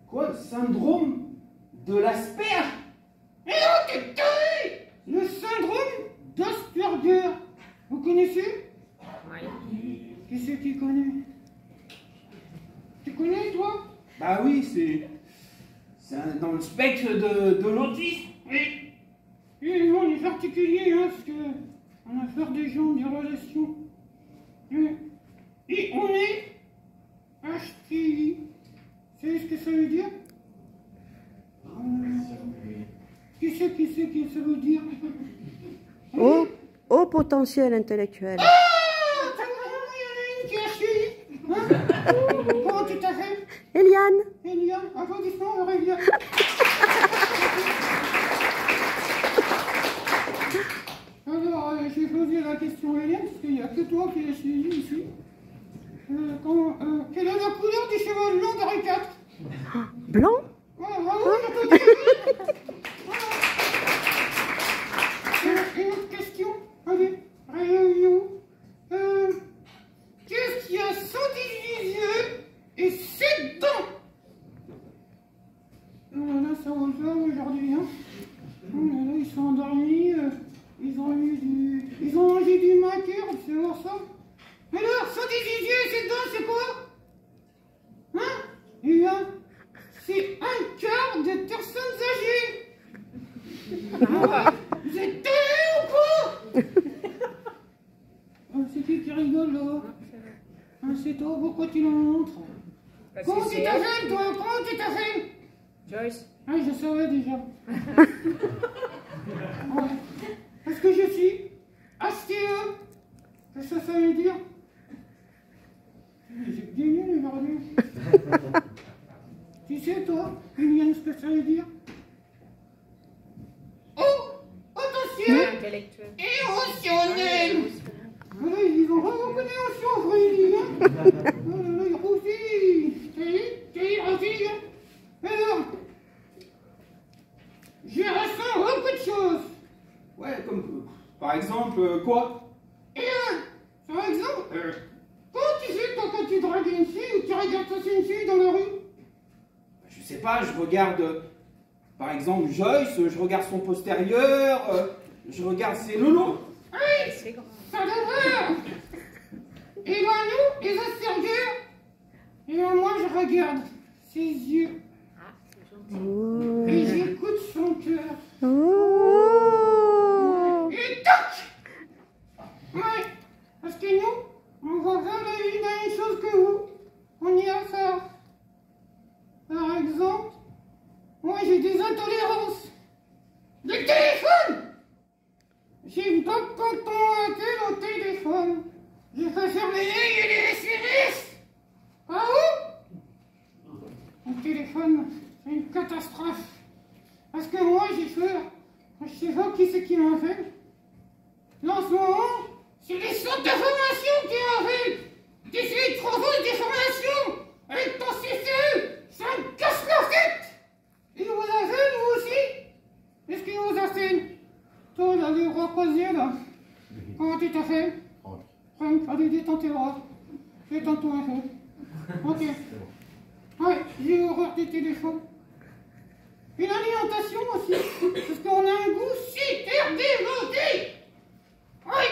Quoi? Le syndrome de l'asperge? Et non, t'es taré! Le syndrome d'Asperger. Vous connaissez? Oui. Qui c'est qui connaît? Tu connais, toi? Bah oui, c'est dans le spectre de l'autisme. Oui. Et nous, on est particulier, hein, parce que on a peur des gens, des relations. Et on est HTI. Vous savez ce que ça veut dire? Qui c'est que ça veut dire? Haut potentiel intellectuel. Ah! Il y en a une qui est HTI. Hein? Comment tu t'appelles? Eliane. Eliane. Applaudissements à Eliane. Alors, j'ai posé la question à Eliane, parce qu'il n'y a que toi qui es HTI ici. Quelle est la couleur des cheveux blancs d'Henri IV? Blanc? Ah, bravo, j'ai tout dit. Une autre question? Allez, réunion. Qu'est-ce qui a 118 yeux et 7 dents? Oh là là, ça va le faire aujourd'hui, hein. Oh là là, ils sont endormis, ils ont mangé du maquillage, c'est voir ça. Alors, 118 yeux et 7 dents, c'est quoi? Hein? Eh bien, c'est un quart des personnes âgées. Ah, vous êtes télé ou quoi? C'est qui rigole là? Ah, c'est toi, pourquoi tu le montres? Comment tu t'appelles toi? Comment tu t'appelles? Joyce. Ah, je savais déjà. Ouais. Est-ce que je suis HTE? Qu'est-ce que ça veut dire? J'ai gagné aujourd'hui. Tu sais toi, Liliane, ce que ça veut dire? Oh! Potentiel! Intellectuel. Émotionnel! Voilà, ils ont vraiment connu aussi en vrai, ils hein? Oh là là, il rougit! T'es rougit, hein? Alors, je ressens beaucoup de choses. Ouais, comme par exemple, quoi? Et par exemple, comment tu fais toi quand tu dragues une fille ou tu regardes passer une fille dans la rue? Je sais pas, je regarde, par exemple, Joyce, je regarde son postérieur, je regarde ses loulous. Oui, C'est grand. ça devrait. Et ben nous, les Asperger, et ben moi je regarde ses yeux Ah, c'est gentil. Oh. et j'écoute son cœur. Oh. Et toc! Ouais, parce que nous, on voit vraiment la même chose que vous. On y a ça. Par exemple, moi j'ai des intolérances. Le téléphone! J'aime pas quand on appelle au téléphone. Je préfère les mails et les SMS. Ah où? Le téléphone, c'est une catastrophe. Parce que moi j'ai peur. Je sais pas qui c'est qui m'a fait. Là en ce moment, c'est les centres de formation qui m'ont fait. T'essayes de trouver des formations avec ton CCE. Ça me casse la tête. Et vous avez vous aussi? Qu'est-ce qu'il vous a fait? Toi là, les bras croisés là. Comment tu t'as fait? Franck, allez, détends tes bras. Détends-toi un peu. Ok. Ouais, j'ai horreur des téléphones. Et l'alimentation aussi. Parce qu'on a un goût super développé. Oui.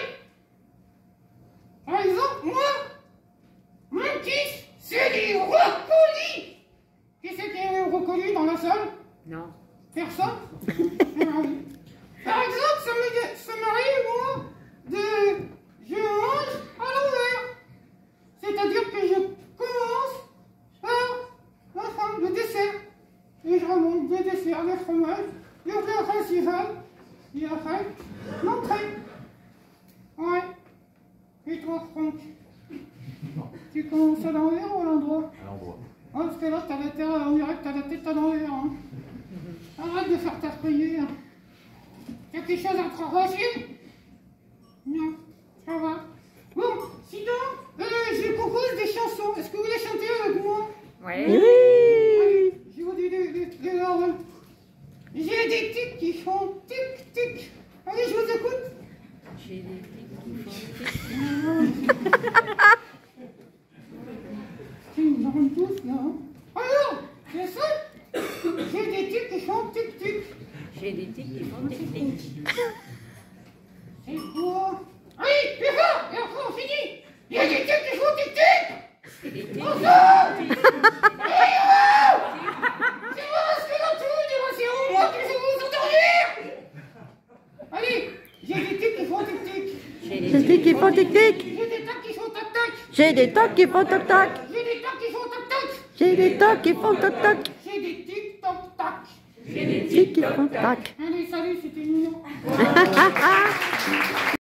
Par exemple, moi, mon kiff, c'est les brocolis. Qui c'est qui a un brocoli dans la salle? Non. Personne? Ah oui. Par exemple, ça m'arrive, moi, je mange à l'envers. C'est-à-dire que je commence par le dessert. Et je remonte le dessert, le fromage, le plat principal, et après, l'entrée. Ouais. Et toi, Franck? Tu commences à l'envers ou à l'endroit? À l'endroit. Ah, parce que là, on dirait que t'as la tête à l'envers. Hein. Arrête de faire ta prière. T'as quelque chose à te ranger? Non, ça va. Bon, sinon, je propose des chansons. Est-ce que vous voulez chanter avec moi? Ouais. Allez, je vous dis des paroles. J'ai des tics qui font tic-tic. Allez, je vous écoute. J'ai des tics qui font tic. C'est une grande tous, là. Hein. Alors, c'est ça? qui font tic-tic. C'est quoi? Allez, plus fort! Et après on finit! Il y a des tic qui font tic-tic! Ensemble! Allez, oh! C'est moi parce que dans tout, c'est moi qui vais vous endormir! Allez, j'ai des tics qui font tic-tic! J'ai J'ai des qui font tic-tic. J'ai des tacs qui font tac-tac! J'ai des tocs qui font toc-toc. J'ai des tacs qui font tac-tac! J'ai des tocs qui font toc-toc. J'ai des tic-toc-tac! Tic qui font tac. Allez, salut, c'était mignon!